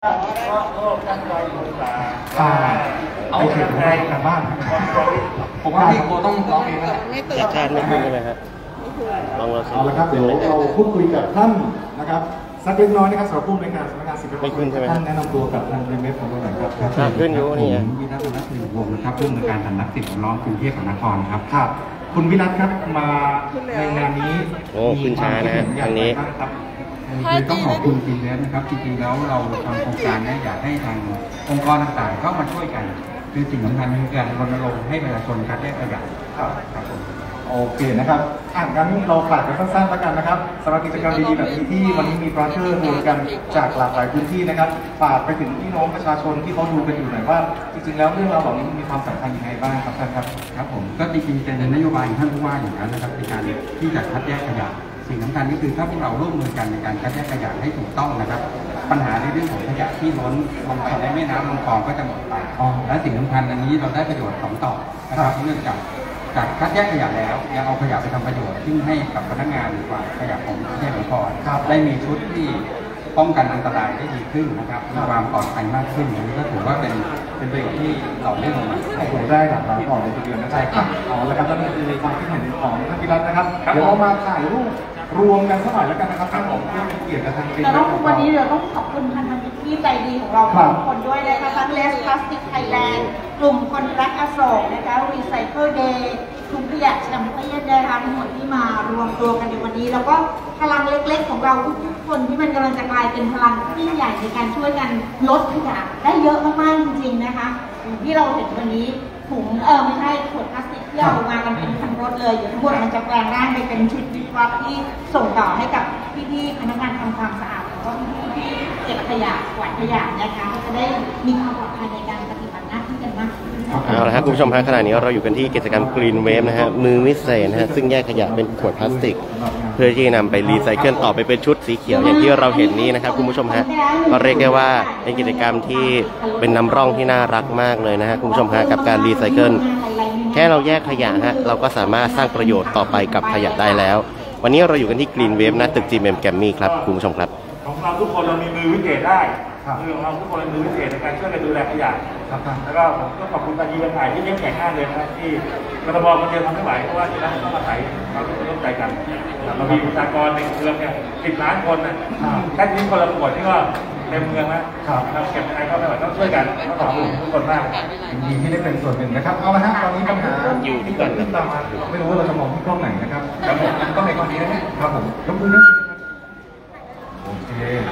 เอาเขียนอะไรกันบ้างผมว่าพี่โคต้องร้องเองนะจัดการไม่ขึ้นเลยครับลองเอาละครับเดี๋ยวเราพูดคุยกับท่านนะครับสักเล็กน้อยนะครับสำหรับผู้ในการสำนักงานศิลปากรท่านแนะนำตัวกับทางเว็บของเราหน่อยครับขึ้นอยู่นี่วิรัตนัทสิริวงศ์นะครับผู้อำนวยการสำนักศิลป์ล้อมกรุงเทพมหานครครับครับคุณวิรัตครับมาในงานนี้โอ้ขึ้นช้านะทางนี้คือต้องขอบคุณทีมเว็บนะครับจริงๆแล้วเราทำโครงการนี้อยากให้ทางองค์กรต่างๆเข้ามาช่วยกันคือสิ่งสำคัญคือการรณรงค์ให้ประชาชนคัดแยกขยะครับผมโอเคนะครับงั้นเราฝากกันสั้นๆแล้วกันนะครับสำหรับกิจกรรมดีๆแบบนี้ที่วันนี้มีบรอเชอร์รวมกันจากหลากหลายพื้นที่นะครับฝากไปถึงพี่น้องประชาชนที่เขาดูกันอยู่หน่อยว่าจริงๆแล้วเรื่องราวเหล่านี้มีความสำคัญยังไงบ้างครับท่านครับครับผมก็จริงๆเป็นนโยบายท่านผู้ว่าอย่างนั้นนะครับในการที่จะคัดแยกขยะสิ่งสำคัญก็คือถ้าพวกเราร่วมมือกันในการคัดแยกขยะให้ถูกต้องนะครับปัญหาในเรื่องของขยะที่ล้นลงไปในแม่น้ำลำคลองก็จะหมดไปและสิ่งสำคัญอันนี้เราได้ประโยชน์2 ต่อนะครับเนื่องจากคัดแยกขยะแล้วยังเอาขยะไปทำประโยชน์ซึ่งให้กับพนักงานหรือว่าขยะของประเทศองค์กรได้มีชุดที่ป้องกันอันตรายได้ดีขึ้นนะครับมีความปลอดภัยมากขึ้นอันนี้ก็ถือว่าเป็นประโยชน์ที่ต่อเนื่องมาได้หลากหลายก่อนในเดือนนะใช่ครับแล้วครับนั่นคือความคิดเห็นของท่านพิรัตน์นะครับเดี๋ยวเรามาถ่ายรูปรวมกันสักหน่อยแล้วกันนะครับท่านผมเพื่อเป็นเกียรติกับทางแต่ต้องวันนี้เราต้องขอบคุณทางที่ใจดีของเราทุกคนด้วยนะคะทั้ง Less Plastic Thailand กลุ่มคนรักอโศกนะคะ Recycle Day ถุงขยะแชมเปี้ยนนะคะทั้งหมดที่มารวมตัวกันในวันนี้แล้วก็พลังเล็กๆของเราทุกคนที่มันกำลังจะกลายเป็นพลังที่ใหญ่ในการช่วยกันลดขยะได้เยอะมากๆจริงๆนะคะที่เราเห็นวันนี้ถุงไม่ใช่ขวดพลาสติกที่เอามากันเป็นคันรถเลยเดี๋ยวทั้งหมดมันจะแปลงร่างไปเป็นชุดวิทวัตที่ส่งต่อให้กับพี่ๆพนักงานทำความสะอาดแล้วก็พี่ๆเก็บขยะกวาดขยะนะคะจะได้มีความปลอดภัยในการปฏิบัติหน้าที่กันมากขึ้นเอาละครับคุณผู้ชมฮะขณะนี้เราอยู่กันที่กิจกรรม Green Wave นะฮะมือวิเศษนะฮะซึ่งแยกขยะเป็นขวดพลาสติกเพื่อที่นำไปรีไซเคิลต่อไปเป็นชุดสีเขียวอย่างที่เราเห็นนี้นะครับคุณผู้ชมฮะก็เรียกได้ว่าเป็นกิจกรรมที่เป็นนำร่องที่น่ารักมากเลยนะฮะคุณผู้ชมฮะกับการรีไซเคิลแค่เราแยกขยะฮะเราก็สามารถสร้างประโยชน์ต่อไปกับขยะได้แล้ววันนี้เราอยู่กันที่ Green Wave นะตึก GMM Grammy ครับคุณผู้ชมครับของเราทุกคนเรามีมือวิเศษได้มือของเราทุกคนมีมือวิเศษในการช่วยกันดูแลขยะแล้วก็ผมก็ขอบคุณปานีบรรทายที่เลี้ยงแขกข้างเลยนะครับที่กทมคนเดียวทำไม่ไหวเพราะว่าที่นั่นต้องอาศัยเราต้องร่วมใจกันเรามีประชากรในเมืองเนี่ย10 ล้านคนนะแค่นี้คนละขวดที่ก็เต็มเมืองแล้วเราเก็บยังไงก็ไม่ไหวต้องช่วยกันขอบคุณทุกคนมากดีที่ได้เป็นส่วนหนึ่งนะครับเอาละฮะตอนนี้ปัญหาอยู่ที่ก่อนตามมาไม่รู้ว่าเราจะมองที่กล้องไหนนะครับครับผมกล้องไหนกล้องนี้นะครับผมยกมือนะโอเค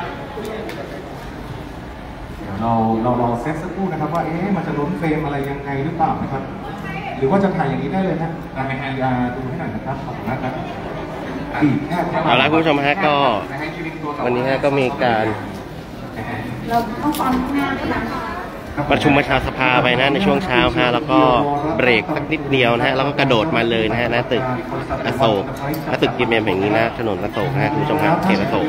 เราเซตสักครู่นะครับว่ามันจะล้นเฟรมอะไรยังไงหรือเปล่านะครับหรือว่าจะถ่ายอย่างนี้ได้เลยนะให้ดูให้หน่อยนะครับขอบคุณนะครับเอาละคุณผู้ชมฮะก็วันนี้ฮะก็มีการประชุมประชาสภาไปนะในช่วงเช้าฮะแล้วก็เบรกสักนิดเดียวนะฮะแล้วก็กระโดดมาเลยนะฮะตึกอโศกตึกGMMแห่งนี้นะถนนอโศกนะคุณผู้ชมฮะเขตอโศก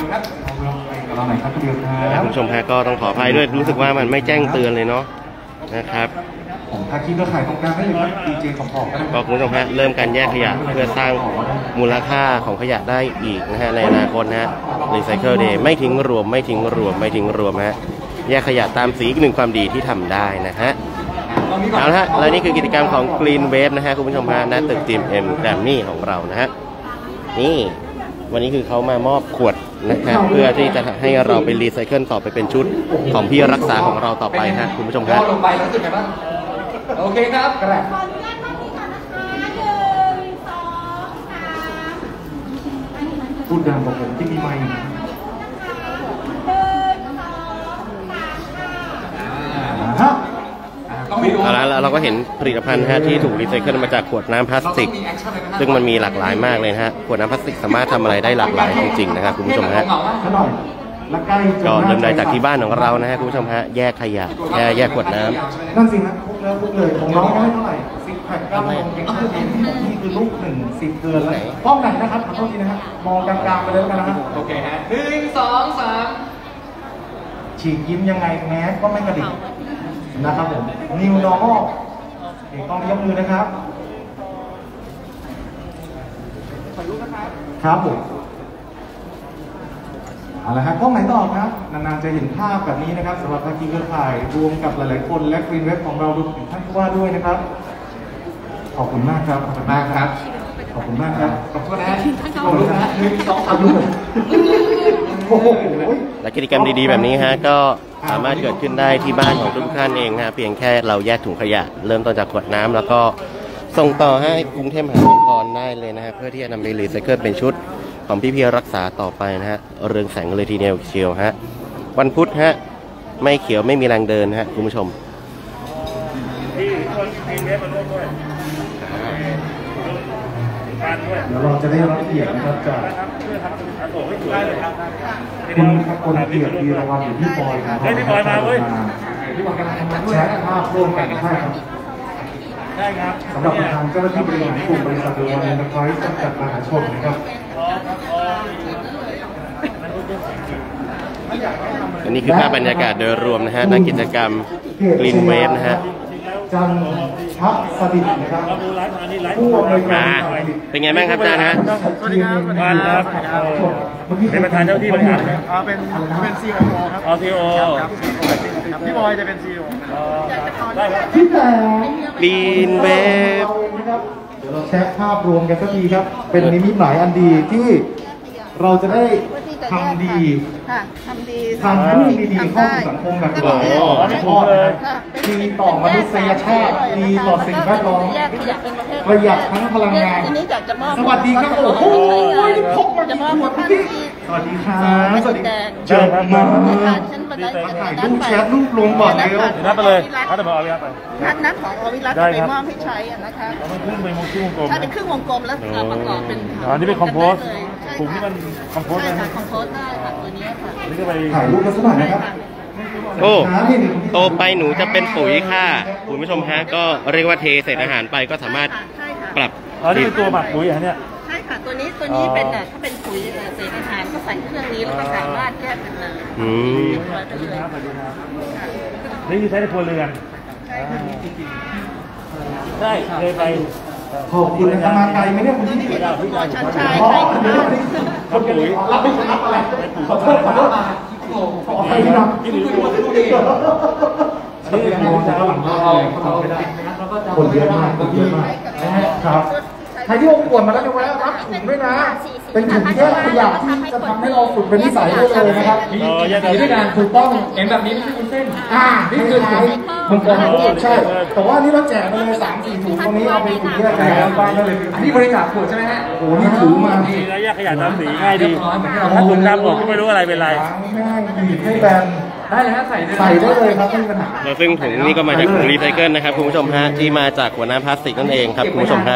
คุณผู้ชมฮะก็ต้องขออภัยด้วยรู้สึกว่ามันไม่แจ้งเตือนเลยเนาะนะครับถ้าคิดว่าขายตรงกลางได้เลยครับดีเจของผมก็คุณผู้ชมฮะเริ่มการแยกขยะเพื่อสร้างมูลค่าของขยะได้อีกนะฮะในอนาคตนะฮะ Recycle Day ไม่ทิ้งรวมฮะแยกขยะตามสีอีกหนึ่งความดีที่ทำได้นะฮะเอาละฮะและนี่คือกิจกรรมของ Green Wave นะฮะคุณผู้ชมฮะณตึก GMM Grammy ของเรานะฮะนี่วันนี้คือเขามามอบขวดนะครับเพื่อที่จะให้เราไปรีไซเคิลต่อไปเป็นชุดของพี่รักษาของเราต่อไปฮะคุณผู้ชมครับลงไปแล้วรู้สึกไงบ้างโอเคครับกระไรพูดดังกว่าผมที่มีไมค์แล้วเราก็เห็นผลิตภัณฑ์ที่ถูกรีไซเคิลมาจากขวดน้ำพลาสติกซึ่งมันมีหลากหลายมากเลยนะฮะขวดน้ำพลาสติกสามารถทำอะไรได้หลากหลายจริงๆนะครับคุณผู้ชมฮะก็เริ่มได้จากที่บ้านของเรานะฮะคุณผู้ชมฮะแยกขยะแยกขวดน้ำนั่นสิฮะพุกเลยของน้องไม่เท่าไหร่10 แผ่น9 โมงเองก็คือนี่คือลูก10 เดือนแล้วป้องไหนนะครับขอโทษทีนะครับมองกลางๆไปเลยกันนะครับโอเคฮะ1 2 3ฉีกยิ้มยังไงแม้ก็ไม่กระดิกนะครับผม New Normal ต้องยกมือนะครับขอรู้นะครับครับผมเอาละครับกล้องไหนต่อครับนานๆจะเห็นภาพแบบนี้นะครับสำหรับภาคีเครือข่ายรวมกับหลายๆคนและกรีนเว็บของเรารวมถึงท่านผู้ว่าด้วยนะครับขอบคุณมากครับขอบคุณมากครับขอบคุณมากครับขอบคุณนะขอบคุณนะ1 2 3ลูกโอ้โหและกิจกรรมดีๆแบบนี้ฮะก็สามารถเกิดขึ้นได้ที่บ้านของทุกท่านเองฮะเพียงแค่เราแยกถุงขยะเริ่มต้นจากขวดน้ำแล้วก็ส่งต่อให้กรุงเทพมหานครได้เลยนะฮะเพื่อที่จะนำไปรีไซเคิลเป็นชุดของพี่ๆรักษาต่อไปนะฮะเรืองแสงเลยทีเดียวเชียวฮะวันพุธฮะไม่เขียวไม่มีแรงเดินฮะคุณผู้ชมที่คนทีมเนี้ยมาร่วมด้วยการด้วยเดี๋ยวเราจะได้รับเกียรตินะครับจากนะครับเพื่อทำอโศกให้ถูกได้เลยครับคุณคนเกียรติวีรวัฒน์อยู่ที่บอยครับเฮ้ยพี่บอยมาเว้ยที่บอยกำลังทำงานด้วยแชร์ภาพร่วมกันใช่ครับใช่ครับสำหรับทางเจ้าหน้าที่บริหารกลุ่มบริษัทเดอะวันเอ็นเตอร์ไพรส์จำกัดมหาชนนะครับอันนี้คือภาพบรรยากาศโดยรวมนะฮะณกิจกรรม Green Wave นะฮะจันทร์สดิษฐ์นะครับเราดูไลฟ์อันนี้ไลฟ์ผู้อำนวยการเป็นไงบ้างครับอาจารย์ฮะสวัสดีครับบ้านครับเป็นประธานเจ้าที่บริหารไหมเป็นซีโอครับเอาทีโอพี่บอยจะเป็นซีโอได้ครับที่แต่ Green Wave เดี๋ยวเราแชร์ภาพรวมกันสักทีครับ เป็นนิมิตหมายอันดีที่เราจะได้ทำดีค่ะทำดีทำเรื่องดีๆเข้าสู่สังคมแบบเราทอดดีต่อมนุษยชาติดีต่อสิ่งแวดล้อมแยกขยะเป็นประเภทประหยัดทั้งพลังงานทีนี้อยากจะมอบสวัสดีครับโอ้โหพกมาจะกี่มอบขวดท่านพี่ที่สวัสดีครับสวัสดีเชิญครับมาฉันบันไดถ่ายรูปแชร์รูปลงก่อนเร็วนับไปเลยนับไปเอาไปนัดของอวิรัตได้ไปครับมอบให้ใช้อะนะคะเราต้องขึ้นไปมุมที่วงกลมใช่เป็นครึ่งวงกลมแล้วประกอบเป็นอันนี้เป็นคอมโพสใช่กลุ่มที่มันคอมโพสใช่นะค่ะคอมโพสได้ค่ะตัวนี้ค่ะอันนี้ก็ไปถ่ายรูปกันสักหน่อยนะครับโอ้โตไปหนูจะเป็นปุ๋ยค่ะคุณผู้ชมฮะก็เรียกว่าเทเศษอาหารไปก็สามารถใช่ค่ะปรับอ๋อนี่เป็นตัวหมักปุ๋ยอย่างเนี้ยใช่ค่ะตัวนี้เป็นถ้าเป็นปุ๋ยเศษอาหารก็ใส่เครื่องนี้แล้วก็สามารถแยกเป็นอืมได้เลยนี่คือใช้ในครัวเรือนได้เคยไปขอบคุณนะครับมาไกลไหมเนี่ยคุณพี่ชันชัยอ๋อใช่เดี๋ยวทำปุ๋ยรับไม่รับอะไรขอโทษขอโทษขอให้พี่น้องนี่หรือตัวอันนี้มองจากหลังเราไม่ได้คนเยอะมากคนเยอะมากครับใครที่องค์กวนมาแล้วเนี่ยแวะรับถุงด้วยนะ เป็นถุงแยกขยะที่จะทำให้เราฝึกเป็นนิสัยได้เลยนะครับมีด้วยกันถูกต้องเห็นแบบนี้ไม่ใช่คุณเส้นนี่คือถุงมังกรใช่ แต่ว่านี่เราแจกไปเลย3-4ถุงตรงนี้เอาไปถุงแยกขยะบ้านได้เลยอันนี้บริจาคขวดใช่ไหมฮะโอ้โหนี่ถือมามีระยะขยะตามสีง่ายดีถ้าถุงดำออกก็ไม่รู้อะไรเป็นไรง่ายบีบให้แบนได้เลยฮะใส่ได้เลยครับไม่มีปัญหาแล้วซึ่งถุงนี้ก็มาจากถุงรีไซเคิลนะครับคุณผู้ชมฮะที่มาจากขวดน้ำพลาสติกนั่นเองครับคุณผู้ชมครับ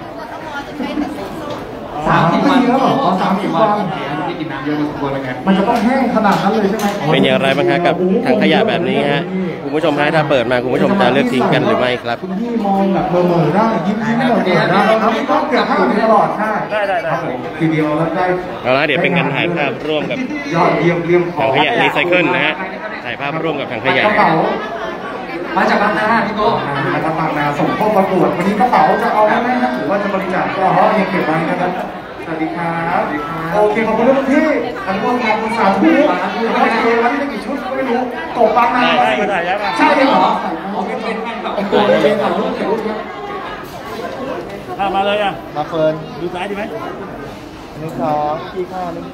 30 วันแล้วเหรอ30 วันมันจะต้องแห้งขนาดนั้นเลยใช่ไหมเป็นอย่างไรบ้างฮะกับถังขยะแบบนี้ฮะคุณผู้ชมฮะถ้าเปิดมาคุณผู้ชมจะเลือกทิ้งกันหรือไม่ครับคุณพี่มองแบบเหม่อๆได้ยิ้มเหม่อๆได้ครับต้องเก็บภาพนี้ตลอดใช่ได้ครับผมทีเดียวแล้วได้เอาละเดี๋ยวเป็นการถ่ายภาพร่วมกับยอดเยี่ยมเยี่ยมขถัองขยะรีไซเคิลนะฮะถ่ายภาพร่วมกับถังขยะกระเป๋ามาจากบางนาพี่โก้มาจากบางนาส่งเข้าประกวดวันนี้กระเป๋าจะเอาไหมครับหรือว่าจะบริจาคก็เพราะยังเก็บไว้นะครับสวัสดีครับโอเคขอบคุณทุกที่ทั้งพวกงานคุณสาวทุกท่านโอเควันนี้ได้กี่ชุดก็ไม่รู้ตกบางนาได้มาถ่ายยับมาใช่เหรอผมเป็นแฟนคลับตัวเองถ่ายรูปครับมาเลยอ่ะมาเฟิร์นดูซ้ายดีไหม 1 2พี่ข้าว1 2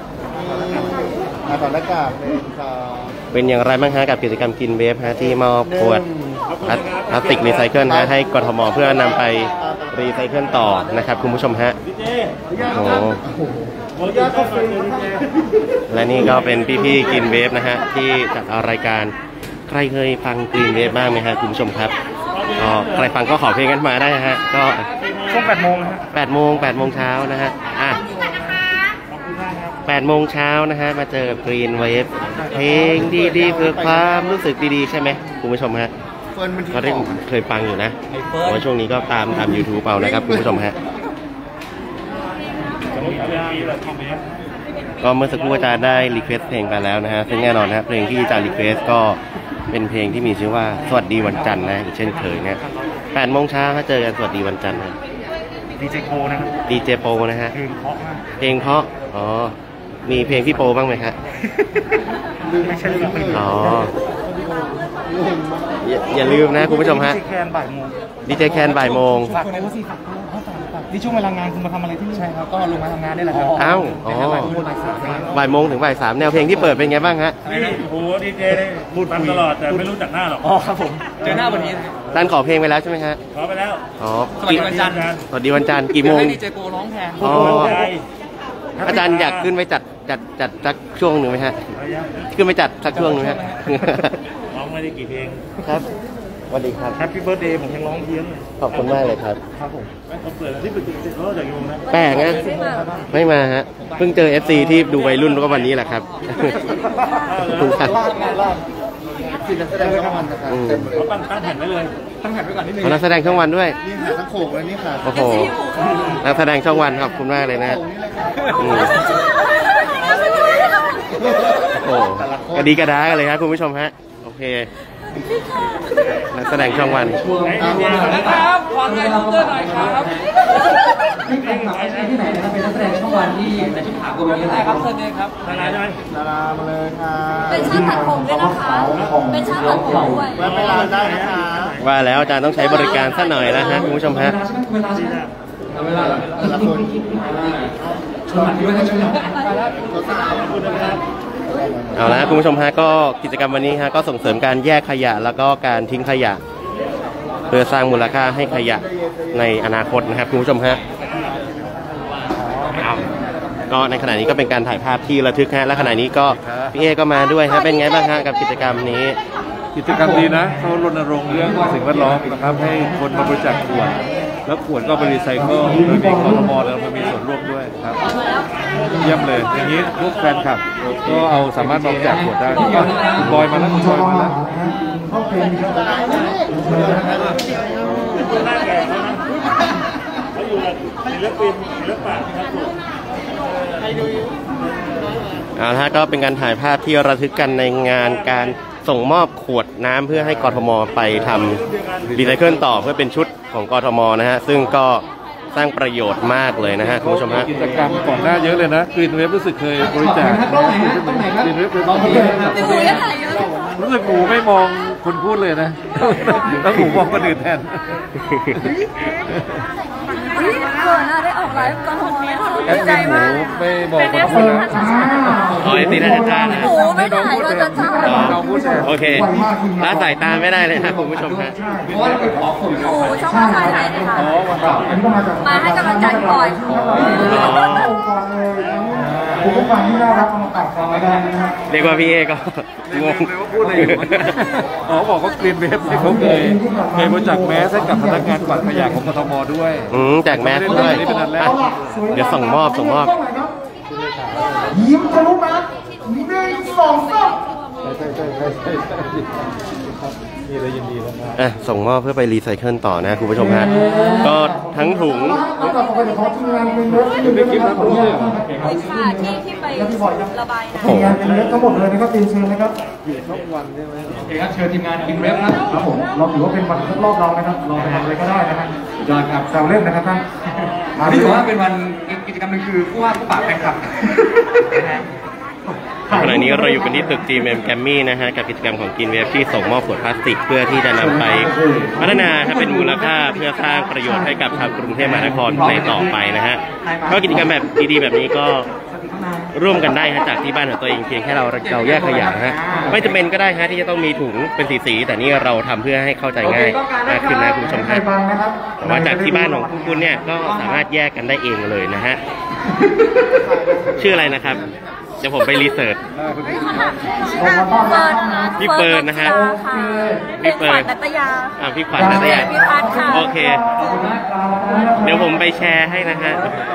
ถอดหน้ากาก1 2 เป็นอย่างไรบ้างฮะกับกิจกรรมกินเวฟฮะที่มอบขวดพลาสติกรีไซเคิลฮะให้กทมเพื่อนำไปรีไซเคิลต่อนะครับคุณผู้ชมฮะดีเจโอ้โหขออนุญาตเข้าไปดีเจและนี่ก็เป็นพี่ๆกินเวฟนะฮะที่จัดรายการใครเคยฟังกินเวฟบ้างไหมฮะคุณผู้ชมครับก็ใครฟังก็ขอเพลงกันมาได้นะฮะก็ช่วง8 โมงนะฮะ 8 โมงเช้านะฮะอ่ะขอบคุณมากครับ 8 โมงเช้านะฮะมาเจอกับ Green Wave เพลงดีๆเพื่อความรู้สึกดีๆใช่ไหมคุณผู้ชมฮะเฟิร์นมันก็ได้เคยฟังอยู่นะแต่ว่าช่วงนี้ก็ตาม YouTube เอานะครับคุณผู้ชมฮะจะมีอะไรดีแบบคอมเมนต์ก็เมื่อสักครู่อาจารย์ได้รีเควสเพลงไปแล้วนะฮะซึ่งแน่นอนนะเพลงที่อาจารย์รีเควสก็เป็นเพลงที่มีชื่อว่าสวัสดีวันจันทร์นะอย่างเช่นเคยเนี่ย8 โมงเช้าถ้าเจอกันสวัสดีวันจันทร์นะดีเจโคนะครับดีเจโปนะฮะเพลงเพราะมากเพลงเพราะอ๋อมีเพลงพี่โปบ้างไหมฮะไม่ใช่เรื่องอ๋อ อย่าลืมนะคุณผู้ชมฮะแคนบ่ายโมงดีเจแคนบ่ายโมงฝากคนไหนว่าสิฝากนี่ช่วงเวลางานคุณมาทำอะไรที่นี่ใช่ครับก็ลงมาทำงานนี่แหละครับอ้าวอ๋อ บ่ายโมงถึงบ่ายสามแนวเพลงที่เปิดเป็นไงบ้างฮะนี่โอ้โหดีเจเลยพูดฟังตลอดแต่ไม่รู้จักหน้าหรอกอ๋อครับผมเจอหน้าวันนี้ท่านขอเพลงไปแล้วใช่ไหมฮะขอไปแล้วอ๋อสวัสดีวันจันทร์สวัสดีวันจันทร์กี่โมงให้ดีเจโกร้องแทนอ๋อใจอาจารย์อยากขึ้นไปจัดสักช่วงหนึ่งไหมฮะ ขึ้นไปจัดสักช่วงหนึ่งไหมฮะร้องไม่ได้กี่เพลงครับสวัสดีครับแฮปปี้เบิร์ดเดย์ผมยังร้องเพี้ยนเลยขอบคุณมากเลยครับครับผมเขาเปิดที่ปิดเขาจากกี่โมงนะแปลกนะไม่มาฮะ เพิ่งเจอ FC ที่ดูวัยรุ่นก็วันนี้แหละครับขอบคุณครับที่นักแสดงช่องวันนะครับเต็มเลยเขาตั้งแผ่นไว้เลยตั้งแผ่นไว้ก่อนนิดนึงขอนักแสดงช่องวันด้วยนี่ค่ะทั้งโขกเลยนี่ค่ะโอ้โห นักแสดงช่องวันขอบคุณมากเลยนะฮะอืมโอ้โหกระดีกระดากันเลยครับคุณผู้ชมฮะ โอเค นักแสดงช่องวันนะครับขอเงินเตอร์หน่อยครับนี่เป็นหมายที่ไหนนะครับเป็นนักแสดงช่องวันที่ในชุดขาววันนี้นะครับเชิญเลยครับดาราใช่ไหมดารามาเลยค่ะเป็นช่างตัดผมด้วยนะคะ เป็นช่างตัดผมด้วยแวะไปร้านได้นะคะว่าแล้วอาจารย์ต้องใช้บริการซะหน่อยนะฮะคุณผู้ชมฮะแต่ละคนชวนด้วยนะชวนเอาละคุณผู้ชมฮะก็กิจกรรมวันนี้ฮะก็ส่งเสริมการแยกขยะแล้วก็การทิ้งขยะ เพื่อสร้างมูลค่าให้ขยะในอนาคตนะครับคุณผู้ชมฮะก็ในขณะนี้ก็เป็นการถ่ายภาพที่ระทึกฮะและขณะนี้ก็พี่เอก็มาด้วยฮะเป็นไงบ้างฮะกับกิจกรรมนี้กิจกรรมดีนะเขารณรงค์เรื่องสิ่งแวดล้อมนะครับให้คนมาบริจาคขวดแล้วขวดก็ไปรีไซเคิลโดยมีกทมแล้วมันมีส่วนร่วมด้วยครับเยี่ยมเลยอย่างนี้พวกแฟนคลับก็เอาสามารถบริจาคขวดได้ก็คุณบอยมาแล้วคุณบอยมาแล้วเข้าเพลงหน้าแก่เขานะเขาอยู่กับศิลปินศิลปะนะครับผมเอาละฮะก็เป็นการถ่ายภาพที่ระทึกกันในงานการส่งมอบขวดน้ำเพื่อให้กทมไปทำรีไซเคิลต่อเพื่อเป็นชุดของกทมนะฮะซึ่งก็สร้างประโยชน์มากเลยนะฮะคุณผู้ชมฮะกิจกรรมก่อนหน้าเยอะเลยนะกรีนเวฟรู้สึกเคยบริจาคกล้องไหนฮะกล้องไหนครับกรีนเวฟเป็นลองดูนะครับหนูยังถ่ายเยอะรู้สึกหมูไม่มองคนพูดเลยนะแล้วหมูมองคนอื่นแทนก่อนหน้าได้ออกไลฟ์ตอนหกโมงดีใจมากไม่บอกคนพูดนะอ๋อไอตีน่าจะจ้านะหนูไม่ถ่ายก็จะจ้าเราพูดแทนโอเคละสายตาไม่ได้เลยนะคุณผู้ชมฮะเพราะว่าเราไปขอผมหนูช่องว่าถ่ายเลยค่ะอันนี้ก็มาจากมาให้กำลังใจพี่บอยองค์กรเลยคุณผู้ฟังที่น่ารักมาตัดฟังไม่ได้นะฮะเรียกว่าพี่เอก็งงเลยว่าพูดอะไรอยู่อ๋อบอกว่ากรีนเวฟเนี่ยเขาเคยบริจาคแมสให้กับพนักงานกวาดขยะของกทมด้วยแจกแมสด้วยนี่เป็นอันแรกเดี๋ยวส่งมอบยิ้มทะลุนะ1 2 3 มีอะไรยินดีแล้วนะส่งมอบเพื่อไปรีไซเคิลต่อนะคุณผู้ชมฮะก็ทั้งถุงแล้วก็ไปขอทีมงานเป็นรถที่ไม่คิดนะผมเนี่ยค่ะที่ไประบายน้ทีมงานเป็นรถทั้งหมดเลยนะครับทีมเชิญนะครับโอเคครับเชิญทีมงานกินเว็บครับผมเราถือว่าเป็นวันครบรอบเรานะครับเราไปทำอะไรก็ได้นะครับยอดครับแซวเล่นนะครับท่านนี่ถือว่าเป็นวันกิจกรรมหนึ่งคือผู้ว่าผู้ปากแฟนคลับขณะนี้เราอยู่กันที่ตึก GMM Grammy นะฮะกับกิจกรรมของกินเวฟที่ส่งมอบขวดพลาสติกเพื่อที่จะนำไปพัฒนาให้เป็นมูลค่าเพื่อสร้างประโยชน์ให้กับชาวกรุงเทพมหานครในต่อไปนะฮะก็กิจกรรมแบบดีๆแบบนี้ก็ร่วมกันได้ฮะจากที่บ้านของตัวเองเพียงแค่เราแยกขยะนะฮะไม่จำเป็นก็ได้ฮะที่จะต้องมีถุงเป็นสีๆแต่นี่เราทำเพื่อให้เข้าใจง่ายมากขึ้นนะคุณผู้ชมครับแต่ว่าจากที่บ้านของคุณเนี่ยก็สามารถแยกกันได้เองเลยนะฮะชื่ออะไรนะครับเดี๋ยวผมไปรีเสิร์ชำพี่เปิร์นนะฮะพี่เปิร์นนัตยาพี่ขวัญนัตยาพี่พัฒน์ค่ะโอเค เดี๋ยวผมไปแชร์ให้นะฮะ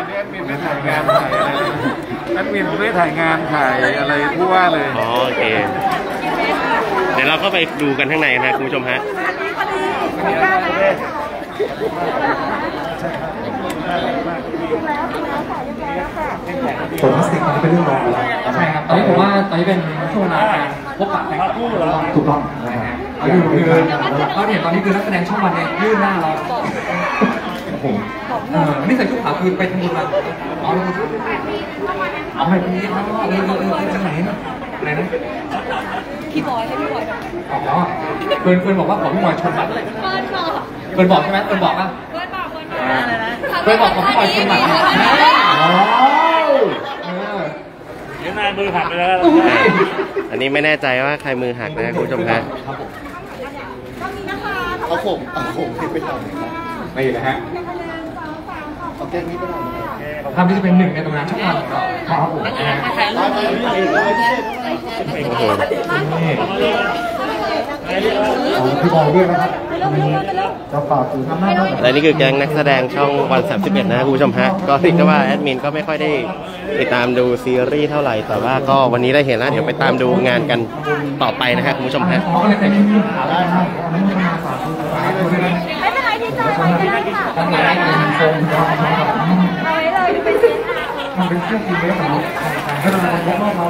แอดมินไม่ถ่ายงานถ่ายอะไรผู้ว่าเลยอ๋อโอเค เดี๋ยวเราก็ไปดูกันข้างในนะคุณผู้ชมฮะผมพลาสติกมันเป็นเรื่องรองแล้วใช่ครับตอนนี้ผมว่าตอนนี้เป็นช่วงเวลาการพบปะแฟนคลับถูกต้องนะฮะคือเขาเห็นตอนนี้คือนักแสดงช่องวันเนี่ยยื่นหน้าเราผมนี่ใส่ชุดขาวคือไปทำบุญมาเอาไปที่จะไหนอะไรนะพี่บอยให้พี่บอยอ๋อเฟิร์นบอกว่าขอพี่บอยชนบัตรเฟิร์นบอกใช่ไหมเฟิร์นบอกป่ะเฟิร์นบอกขอพี่บอยชนบัตรเดี๋ยวนายมือหักไปแล้วอันนี้ไม่แน่ใจว่าใครมือหักนะคุณผู้ชมฮะเอาผมไปทำไม่นะฮะเอาแก้นี้ไปทำภาพที่จะเป็นหนึ่งในตรงนั้นช่องวันครับผมพี่บอยด้วยนะครับจะฝากถึงทำหน้าและนี่คือแก๊งนักแสดงช่องวัน31นะคุณผู้ชมฮะก็คิดว่าแอดมินก็ไม่ค่อยได้ติดตามดูซีรีส์เท่าไหร่แต่ว่าก็วันนี้ได้เห็นแล้วเดี๋ยวไปตามดูงานกันต่อไปนะฮะคุณผู้ชมฮะไม่เป็นไรที่จอยไว้ก็ได้ค่ะเอาไว้เลยเป็นเสื้อมันเป็นเสื้อทีเมสของเราให้เราลงรอบเรา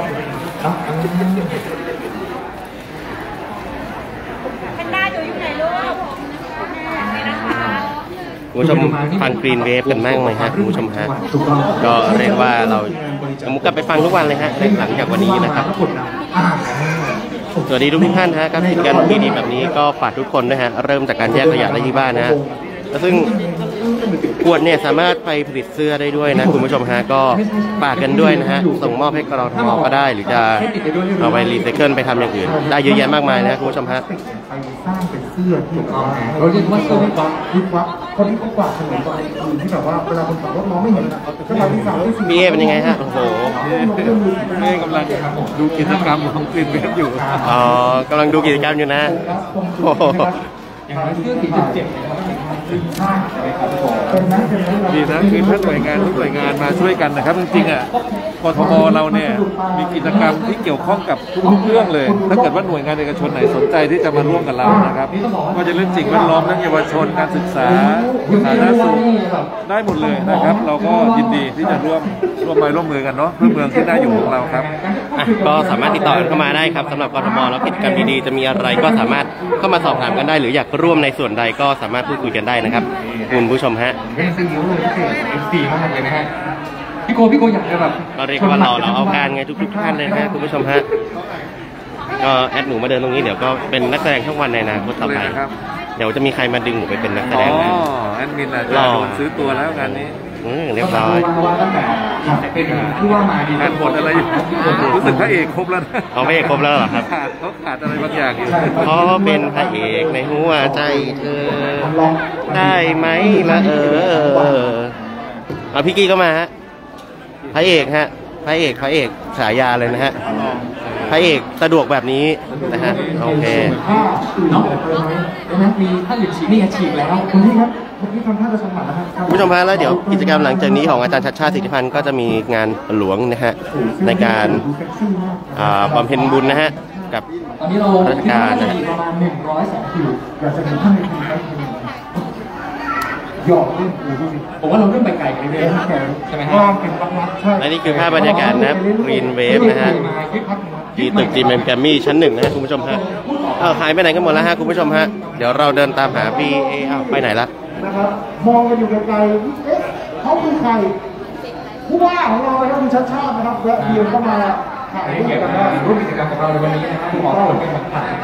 เป็นหน้าอยู่ไหนลูกนี่นะคะคุณผู้ชมฟังกรีนเวฟกันมั่งไหมฮะคุณผู้ชมฮะก็เรียกว่าเรามุกกลับไปฟังทุกวันเลยฮะหลังจากวันนี้นะครับสวัสดีทุกท่านฮะการกิจกรรมดีๆแบบนี้ก็ฝากทุกคนด้วยฮะเริ่มจากการแยกขยะในที่บ้านนะฮะซึ่งขวดเนี่ยสามารถไปผลิตเสื้อได้ด้วยนะคุณผู้ชมฮะก็ฝากกันด้วยนะฮะส่งมอบให้กรทมก็ได้หรือจะเอาไปรีไซเคิลไปทำอย่างอื่นได้เยอะแยะมากมายนะคุณผู้ชมฮะไปสร้างเป็นเสื้อถูกต้องเราเรียกว่าเสื้อวิบวับคนที่เขากวาดถนนตอนคืนที่แบบว่าเวลาคนขับรถมองไม่เห็นนะก็มาที่3 พี่เอเป็นยังไงฮะโอ้โหนี่กำลังดูกิจกรรมของกรีนเวฟอยู่อ๋อกำลังดูกิจกรรมอยู่นะโอ้โหอย่างไรเสื้อ47 ดีนะคือถ้าหน่วยงานทุกหน่วยงานมาช่วยกันนะครับจริงๆอ่ะกทมเราเนี่ยมีกิจกรรมที่เกี่ยวข้องกับทุกเรื่องเลยถ้าเกิดว่าหน่วยงานเอกชนไหนสนใจที่จะมาร่วมกับเรานะครับก็จะเรื่องสิ่งแวดล้อมเรื่องเยาวชนการศึกษาสาธารณสุขได้หมดเลยนะครับเราก็ยินดีที่จะร่วมมือกันเนาะเพื่อเมืองที่น่าอยู่ของเราครับก็สามารถติดต่อเข้ามาได้ครับสำหรับกทมแล้วกิจกรรมดีๆจะมีอะไรก็สามารถเข้ามาสอบถามกันได้หรืออยากร่วมในส่วนใดก็สามารถพูดคุยกันได้นะครับคุณผู้ชมฮะเป็นสิ่งที่พิเศษ FC มากเลยนะฮะพี่โกอยากจะแบบเราเรียกว่าเราเอาการไงทุกท่านเลยนะคุณผู้ชมฮะก็แอดหนูมาเดินตรงนี้เดี๋ยวก็เป็นนักแสดงช่องวันในอนาคตต่อไปเดี๋ยวจะมีใครมาดึงหนูไปเป็นนักแสดงนะแอดมินอาจจะโดนซื้อตัวแล้วงานนี้เรียบร้อยเป็นผู้ว่ามาดีขาดบทอะไรอยู่รู้สึกพระเอกครบแล้วนะเขาพระเอกครบแล้วเหรอครับเขาขาดอะไรบางอย่างอยู่เขาเป็นพระเอกในหัวใจเธอได้ไหมล่ะเอาพี่กี้ก็มาฮะพระเอกฮะพระเอกฉายาเลยนะฮะพระเอกสะดวกแบบนี้นะฮะโอเคมีท่านหยุดฉีดนี่ฉีดแล้วคุณพี่ครับคุณทำท่าจะสมัครนะครับคุณผู้ชมฮะแล้วเดี๋ยวกิจกรรมหลังจากนี้ของอาจารย์ชัชชาติสิทธิพันธ์ก็จะมีงานหลวงนะฮะในการบำเพ็ญบุญนะฮะกับราชการนะประมาณ102คิวอยากจะเห็นท่านในทีมหยอกเล่นผมว่าเราเริ่มไปไกลไปเลยใช่ไหมครับและนี่คือภาพบรรยากาศนะครับกรีนเวฟนะฮะที่ตึกจีเอ็มแกรมมี่ชั้น 1นะฮะคุณผู้ชมฮะหายไปไหนกันหมดแล้วฮะคุณผู้ชมฮะเดี๋ยวเราเดินตามหาพี่ไปไหนละนะครับมองกันอยู่ไกลๆเอ๊ะเขาคือใครผู้ว่าของเราครับคุณชัชชาตินะครับแวะเวียนเข้ามาถ่ายรูปกันได้ร่วมกิจกรรมกับเราในวันนี้นะครับคุณหมอต้องเป็นคนถ่าย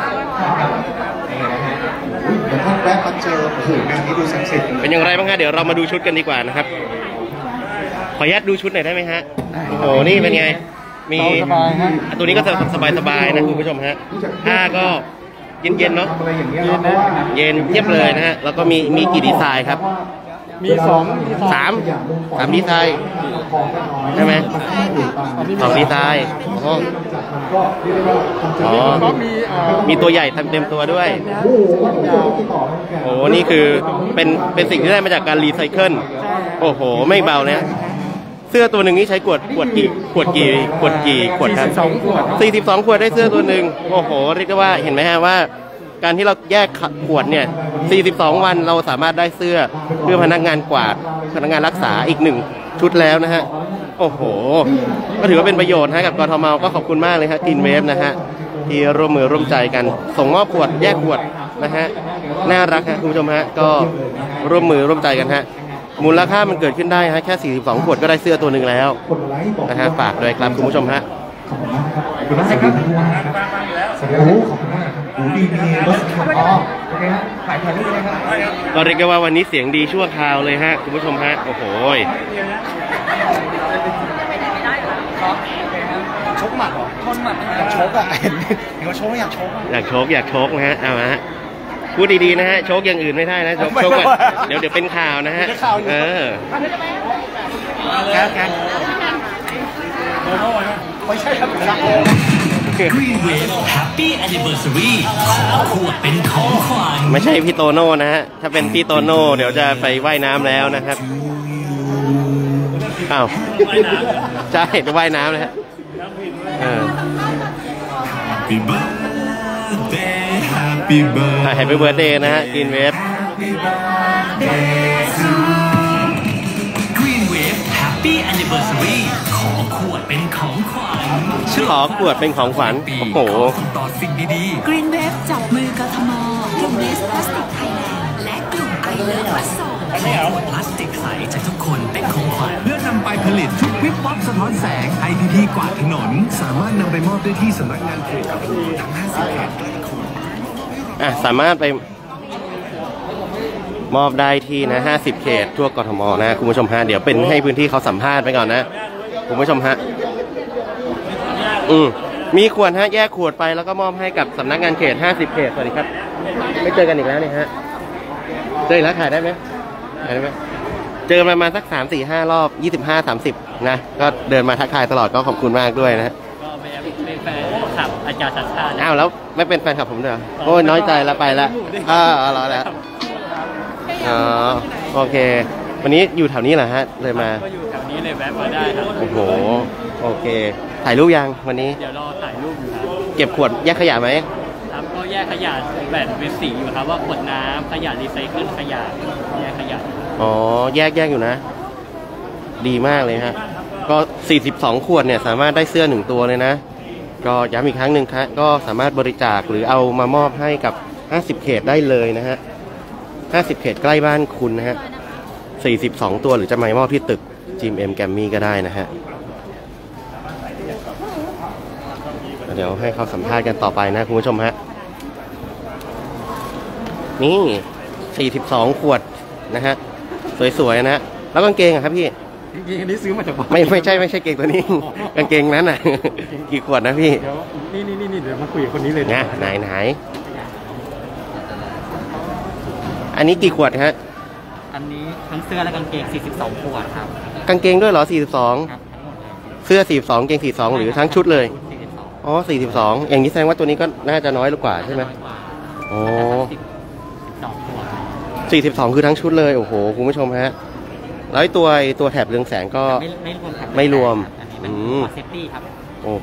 เดี๋ยวท่านแวะมาเจอโอ้โหงานนี้ดูศักดิ์สิทธิ์เป็นอย่างไรบ้างฮะเดี๋ยวเรามาดูชุดกันดีกว่านะครับขออนุญาตดูชุดหน่อยได้ไหมฮะโอ้โหนี่เป็นไงมีตัวนี้ก็สบายๆนะคุณผู้ชมฮะผ้าก็เย็นๆเนาะเย็นเทียบเลยนะฮะแล้วก็มีกี่ดีไซน์ครับมี 3ดีไซน์ใช่ไหม2ดีไซน์อ๋อมีตัวใหญ่เต็มตัวด้วยโอ้นี่คือเป็นสิ่งที่ได้มาจากการรีไซเคิลโอ้โหไม่เบาเนี่ยเสื้อตัวหนึ่งนี่ใช้ขวดกี่ขวดครับ42 ขวดได้เสื้อตัวหนึ่งโอ้โหเรียกว่าเห็นไหมฮะว่าการที่เราแยกขวดเนี่ย42 วันเราสามารถได้เสื้อเพื่อพนักงานกวาดพนักงานรักษาอีก1ชุดแล้วนะฮะโอ้โหก็ถือว่าเป็นประโยชน์ให้กับกทมก็ขอบคุณมากเลยฮะกรีนเวฟนะฮะที่ร่วมมือร่วมใจกันส่งมอบขวดแยกขวดนะฮะน่ารักฮะคุณผู้ชมฮะก็ร่วมมือร่วมใจกันฮะมูลค่ามันเกิดขึ้นได้ฮะแค่42ขวดก็ได้เสื้อตัวหนึ่งแล้วนะฮะฝากด้วยครับคุณผู้ชมฮะขอบคุณมากครับขอบคุณมากครับโอ้โหขอบคุณมากโอ้ดีรถอ๋อโอเคฮะถ่ายรูปเลยครับก็เรียกว่าวันนี้เสียงดีชั่วคราวเลยฮะคุณผู้ชมฮะโอ้โหชกหมัดหรอชนหมัดอยากชกอ่ะเห็นเขาชกไม่อยากชกอยากชกนะฮะเอาฮะพูดดีๆนะฮะชกอย่างอื่นไม่ได้นะชกเดี๋ยวเป็นข่าวนะฮะแกไม่ใช่ครับ Green Wave Happy Anniversary ขอขวดเป็นของขวัญไม่ใช่พี่โตโน่นะฮะถ้าเป็นพี่โตโน่เดี๋ยวจะไปว่ายน้ำแล้วนะครับอ้าวใช่จะว่ายน้ำเลยฮะ Happy birthday Happy birthday Happy birthday นะฮะ Green Wave Green Wave Happy Anniversary ขอขวดเป็นของขวัญขอขวดเป็นของขวัญโอ้โหต่อสิ่งดีๆ Green Wave จับมือกทม.กลุ่ม Waste Plastic Thailand และกลุ่มไอเลิฟวัสดุขอขวดพลาสติกใสจากทุกคนเป็นของขวัญเพื่อนำไปผลิตชุดวิบวับสะท้อนแสง IPP กวาดถนนสามารถนำไปมอบได้ที่สำนักงานเขตกับทั้ง50 เขตสามารถไปมอบได้ที่นะ50 เขตทั่วกทมนะคุณผู้ชมฮะเดี๋ยวเป็นให้พื้นที่เขาสัมภาษณ์ไปก่อนนะคุณผู้ชมฮะมีขวดฮะแยกขวดไปแล้วก็มอบให้กับสำนักงานเขต50 เขตสวัสดีครับไม่เจอกันอีกแล้วนี่ฮะเจอแล้วถ่ายได้ไหมเจอประมาณสัก3-4-5 รอบ25-30นะก็เดินมาทักทายตลอดก็ขอบคุณมากด้วยนะก็เป็นแฟนคลับอาจารย์ชัดชาติอ้าวแล้วไม่เป็นแฟนคลับผมด้วยโอ้ยน้อยใจแล้วไปละรอแล้วโอเควันนี้อยู่แถวนี้เหรอฮะเลยมาก็อยู่แถวนี้เลยแวะมาได้ครับโอ้โหโอเคถ่ายรูปยังวันนี้เดี๋ยวรอถ่ายรูปอยู่ครับเก็บขวดแยกขยะไหมครับก็แยกขยะแบบเป็นสีอยู่ครับว่าขวดน้ำขยะรีไซเคิลขยะแยกขยะอ๋อแยกอยู่นะดีมากเลยฮะก็42ขวดเนี่ยสามารถได้เสื้อ1ตัวเลยนะก็ย้ำอีกครั้งหนึ่งครับก็สามารถบริจาคหรือเอามามอบให้กับ50 เขตได้เลยนะฮะ50 เขตใกล้บ้านคุณนะฮะ42ตัวหรือจะมามอบที่ตึกจิมแกมมี่ก็ได้นะฮะเดี๋ยวให้เขาสัมภาษณ์กันต่อไปนะคุณผู้ชมฮะนี่42ขวดนะฮะสวยๆนะแล้วกางเกงอะครับพี่กางเกงอันนี้ซื้อมาจากบ้านไม่ใช่เกงตัวนี้กางเกงนั้นน่ะกี่ขวดนะพี่เดี๋ยวนี่เดี๋ยวมาคุยกับคนนี้เลยนะไหนอันนี้กี่ขวดฮะอันนี้ทั้งเสื้อและกางเกง42ขวดครับกางเกงด้วยเหรอ42เสื้อ42เกง42หรือทั้งชุดเลยอ๋อ42อย่างนี้แสดงว่าตัวนี้ก็น่าจะน้อยกว่าใช่ไหมโอ้42คือทั้งชุดเลยโอ้โหคุณผู้ชมฮะแล้วตัวแถบเรืองแสงก็ไม่รวมเซฟตี้ครับโอ้โห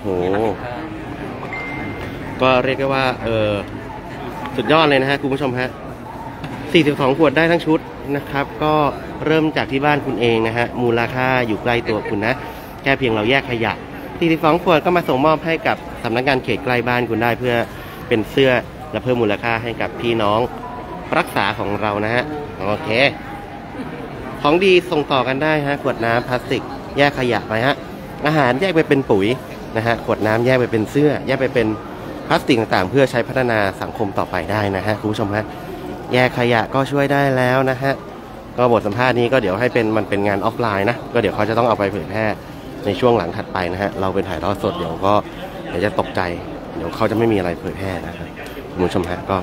ก็เรียกได้ว่าสุดยอดเลยนะฮะคุณผู้ชมฮะ42ขวดได้ทั้งชุดนะครับก็เริ่มจากที่บ้านคุณเองนะฮะมูลค่าอยู่ใกล้ตัวคุณนะแค่เพียงเราแยกขยะ42ขวดก็มาส่งมอบให้กับสำนักงานเขตใกล้บ้านคุณได้เพื่อเป็นเสื้อและเพิ่มมูลค่าให้กับพี่น้องรักษาของเรานะฮะโอเคของดีส่งต่อกันได้ฮะขวดน้ำพลาสติกแยกขยะไปฮะอาหารแยกไปเป็นปุ๋ยนะฮะขวดน้ำแยกไปเป็นเสื้อแยกไปเป็นพลาสติกต่างๆเพื่อใช้พัฒนาสังคมต่อไปได้นะฮะคุณผู้ชมฮะแยกขยะก็ช่วยได้แล้วนะฮะก็บทสัมภาษณ์นี้ก็เดี๋ยวให้มันเป็นงานออฟไลน์นะก็เดี๋ยวเขาจะต้องเอาไปเผยแพร่ในช่วงหลังถัดไปนะฮะเราเป็นถ่ายทอดสดเดี๋ยวจะตกใจเดี๋ยวเขาจะไม่มีอะไรเผยแพร่นะครับคุณผู้ชมฮะก็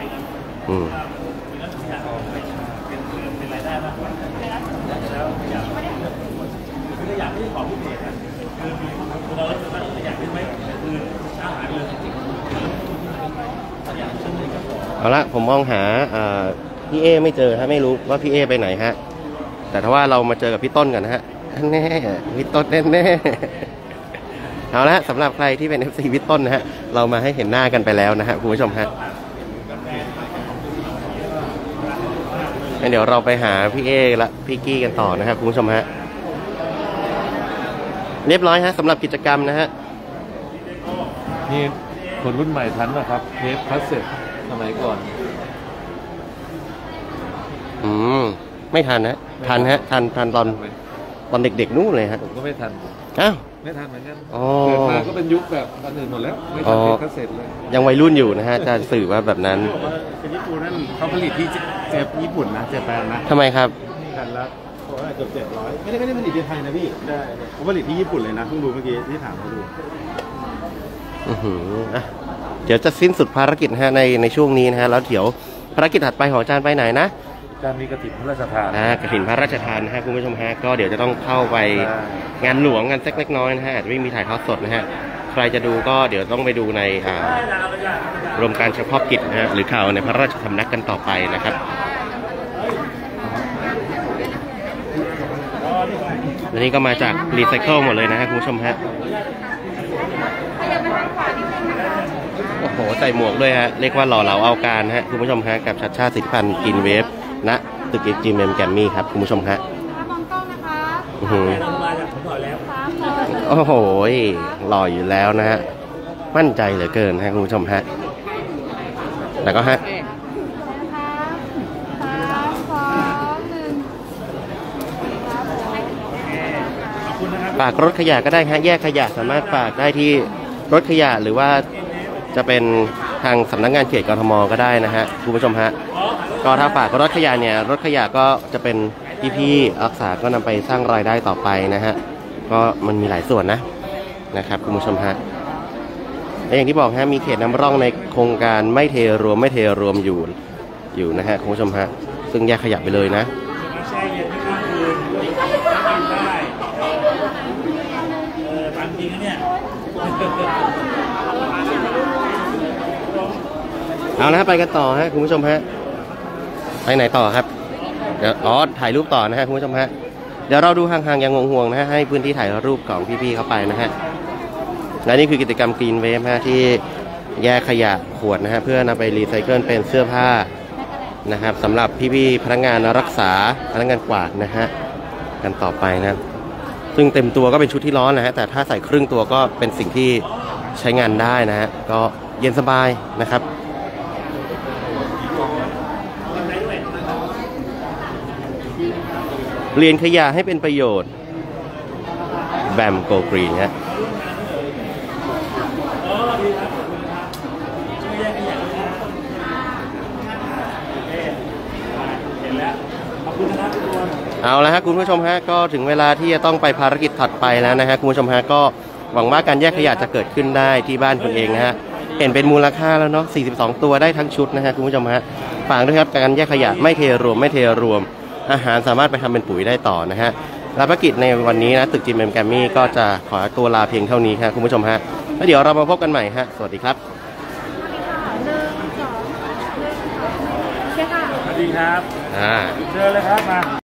เอาละผมมองหาพี่เอไม่เจอฮะไม่รู้ว่าพี่เอไปไหนฮะแต่ถ้าว่าเรามาเจอกับพี่ต้นกันนะฮะแน่พี่ต้นแน่เอาละสำหรับใครที่เป็น FC พี่ต้นนะฮะเรามาให้เห็นหน้ากันไปแล้วนะฮะคุณผู้ชมฮะเดี๋ยวเราไปหาพี่เอและพี่กี้กันต่อนะครับคุณผู้ชมฮะเรียบร้อยฮะสำหรับกิจกรรมนะฮะนี่คนรุ่นใหม่ทันนะครับเทปคาสเซ็ตสมัยก่อนไม่ทันนะทันฮะทันตอนเด็กๆนู่นเลยฮะผมก็ไม่ทันอ้าวไม่ทันเหมือนกันเกิดมาก็เป็นยุคแบบอันอื่นหมดแล้วไม่ทันเก็เสร็จเลยยังวัยรุ่นอยู่นะฮะจะสื่อว่าแบบนั้นเป็นญี่ปุ่นนั่นเขาผลิตที่ญี่ปุ่นนะเจแปนนะทำไมครับกันแล้วเกือบ700ไม่ได้ผลิตที่ไทยนะพี่ได้เขาผลิตที่ญี่ปุ่นเลยนะเพิ่งดูเมื่อกี้ที่ถามเขาดูเดี๋ยวจะสิ้นสุดภารกิจฮะในช่วงนี้นะฮะแล้วเดี๋ยวภารกิจถัดไปของอาจารย์ไปไหนนะการมีกฐินพระราชทานกฐินพระราชทานนะฮะคุณผู้ชมฮะก็เดี๋ยวจะต้องเข้าไปงานหลวงกันสักเล็กน้อยนะฮะอาจจะไม่มีถ่ายทอดสดนะฮะใครจะดูก็เดี๋ยวต้องไปดูในรวมการเฉพาะกิจนะฮะหรือข่าวในพระราชสำนักกันต่อไปนะครับและนี่ก็มาจากรีไซเคิลหมดเลยนะฮะคุณผู้ชมฮะโอ้โหใส่หมวกด้วยฮะเรียกว่าหล่อเหลาเอาการฮะคุณผู้ชมฮะกับชัดชาติสิทธิพันธ์กินเวฟณตึกGMMแกรมมี่ครับคุณผู้ชมฮะโอ้โหหล่ออยู่แล้วนะฮะมั่นใจเหลือเกินฮะคุณผู้ชมฮะแล้วก็ฮะฝากรถขยะก็ได้ฮะแยกขยะสามารถฝากได้ที่รถขยะหรือว่าจะเป็นทางสำนักงานเขตกทมก็ได้นะฮะคุณผู้ชมฮะก็ถ้าฝากรถขยะเนี่ยรถขยะก็จะเป็นพี่ๆรักษาก็นำไปสร้างรายได้ต่อไปนะฮะก็มันมีหลายส่วนนะครับคุณผู้ชมฮะและอย่างที่บอกฮะมีเขตนำร่องในโครงการไม่เทรวมอยู่นะฮะคุณผู้ชมฮะซึ่งแยกขยะไปเลยนะเอาละไปกันต่อฮะคุณผู้ชมฮะไปไหนต่อครับเดี๋ยวถ่ายรูปต่อนะฮะคุณผู้ชมฮะเดี๋ยวเราดูห่างๆอย่างห่วงๆนะฮะให้พื้นที่ถ่ายรูปของพี่ๆเข้าไปนะฮะและนี่คือกิจกรรมกรีนเวฟฮะที่แยกขยะขวดนะฮะเพื่อนำไปรีไซเคิลเป็นเสื้อผ้านะครับสำหรับพี่ๆพนักงานรักษาพนักงานกวาดนะฮะกันต่อไปนะซึ่งเต็มตัวก็เป็นชุดที่ร้อนนะฮะแต่ถ้าใส่ครึ่งตัวก็เป็นสิ่งที่ใช้งานได้นะฮะก็เย็นสบายนะครับเปลี่ยนขยะให้เป็นประโยชน์แบมโกกรีนฮะเอาละฮะคุณผู้ชมฮะก็ถึงเวลาที่จะต้องไปภารกิจถัดไปแล้วนะฮะคุณผู้ชมฮะก็หวังว่าการแยกขยะจะเกิดขึ้นได้ที่บ้านคุณเองนะฮะเห็นเป็นมูลค่าแล้วเนาะ42ตัวได้ทั้งชุดนะฮะคุณผู้ชมฮะฝากด้วยครับการแยกขยะไม่เทรวมอาหารสามารถไปทำเป็นปุ๋ยได้ต่อนะฮะภารกิจในวันนี้นะตึกGMMแกรมมี่ก็จะขอตัวลาเพียงเท่านี้ครับคุณผู้ชมฮะแล้วเดี๋ยวเรามาพบกันใหม่ฮะสวัสดีครับสวัสดีครับเชิญเลยครับมา